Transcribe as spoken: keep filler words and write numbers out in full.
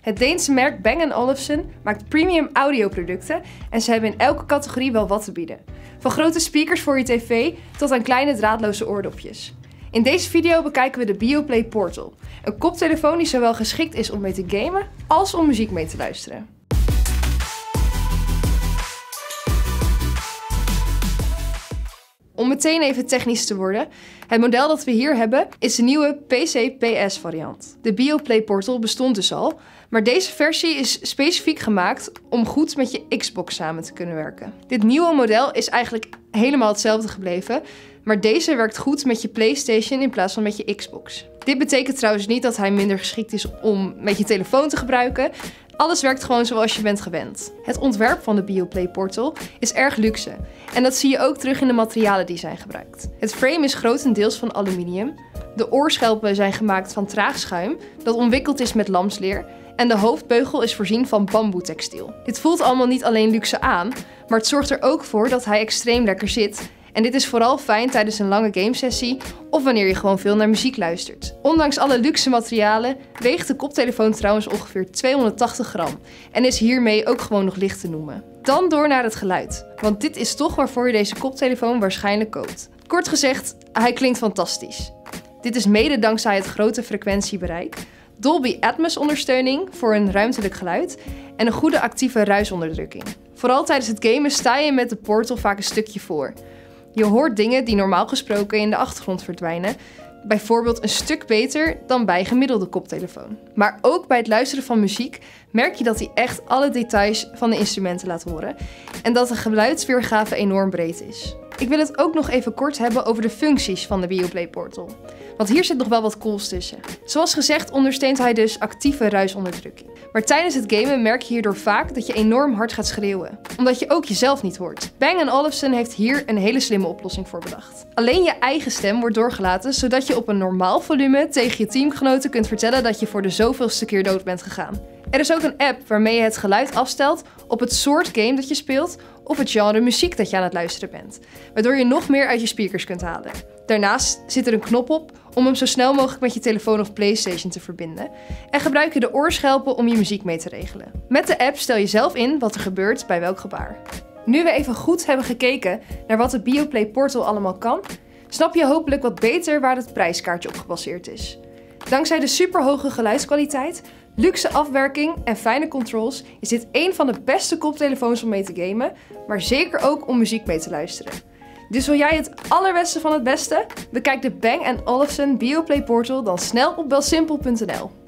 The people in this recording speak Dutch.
Het Deense merk Bang en Olufsen maakt premium audioproducten en ze hebben in elke categorie wel wat te bieden. Van grote speakers voor je tv tot aan kleine draadloze oordopjes. In deze video bekijken we de Beoplay Portal, een koptelefoon die zowel geschikt is om mee te gamen als om muziek mee te luisteren. Om meteen even technisch te worden, het model dat we hier hebben is de nieuwe P C P S variant. De Beoplay Portal bestond dus al, maar deze versie is specifiek gemaakt om goed met je Xbox samen te kunnen werken. Dit nieuwe model is eigenlijk helemaal hetzelfde gebleven, maar deze werkt goed met je PlayStation in plaats van met je Xbox. Dit betekent trouwens niet dat hij minder geschikt is om met je telefoon te gebruiken. Alles werkt gewoon zoals je bent gewend. Het ontwerp van de Beoplay Portal is erg luxe. En dat zie je ook terug in de materialen die zijn gebruikt. Het frame is grotendeels van aluminium. De oorschelpen zijn gemaakt van traag schuim dat omwikkeld is met lamsleer. En de hoofdbeugel is voorzien van bamboetextiel. Dit voelt allemaal niet alleen luxe aan, maar het zorgt er ook voor dat hij extreem lekker zit. En dit is vooral fijn tijdens een lange gamesessie of wanneer je gewoon veel naar muziek luistert. Ondanks alle luxe materialen weegt de koptelefoon trouwens ongeveer tweehonderdtachtig gram en is hiermee ook gewoon nog licht te noemen. Dan door naar het geluid, want dit is toch waarvoor je deze koptelefoon waarschijnlijk koopt. Kort gezegd, hij klinkt fantastisch. Dit is mede dankzij het grote frequentiebereik, Dolby Atmos ondersteuning voor een ruimtelijk geluid en een goede actieve ruisonderdrukking. Vooral tijdens het gamen sta je met de Portal vaak een stukje voor. Je hoort dingen die normaal gesproken in de achtergrond verdwijnen, bijvoorbeeld een stuk beter dan bij gemiddelde koptelefoon. Maar ook bij het luisteren van muziek merk je dat hij echt alle details van de instrumenten laat horen en dat de geluidsweergave enorm breed is. Ik wil het ook nog even kort hebben over de functies van de Beoplay Portal. Want hier zit nog wel wat cools tussen. Zoals gezegd ondersteunt hij dus actieve ruisonderdrukking. Maar tijdens het gamen merk je hierdoor vaak dat je enorm hard gaat schreeuwen. Omdat je ook jezelf niet hoort. Bang en Olufsen heeft hier een hele slimme oplossing voor bedacht. Alleen je eigen stem wordt doorgelaten, zodat je op een normaal volume tegen je teamgenoten kunt vertellen dat je voor de zoveelste keer dood bent gegaan. Er is ook een app waarmee je het geluid afstelt op het soort game dat je speelt of het genre muziek dat je aan het luisteren bent, waardoor je nog meer uit je speakers kunt halen. Daarnaast zit er een knop op om hem zo snel mogelijk met je telefoon of PlayStation te verbinden en gebruik je de oorschelpen om je muziek mee te regelen. Met de app stel je zelf in wat er gebeurt bij welk gebaar. Nu we even goed hebben gekeken naar wat de Beoplay Portal allemaal kan, snap je hopelijk wat beter waar het prijskaartje op gebaseerd is. Dankzij de superhoge geluidskwaliteit, luxe afwerking en fijne controls is dit een van de beste koptelefoons om mee te gamen, maar zeker ook om muziek mee te luisteren. Dus wil jij het allerbeste van het beste? Bekijk de Bang en Olufsen Beoplay Portal dan snel op belsimpel punt n l.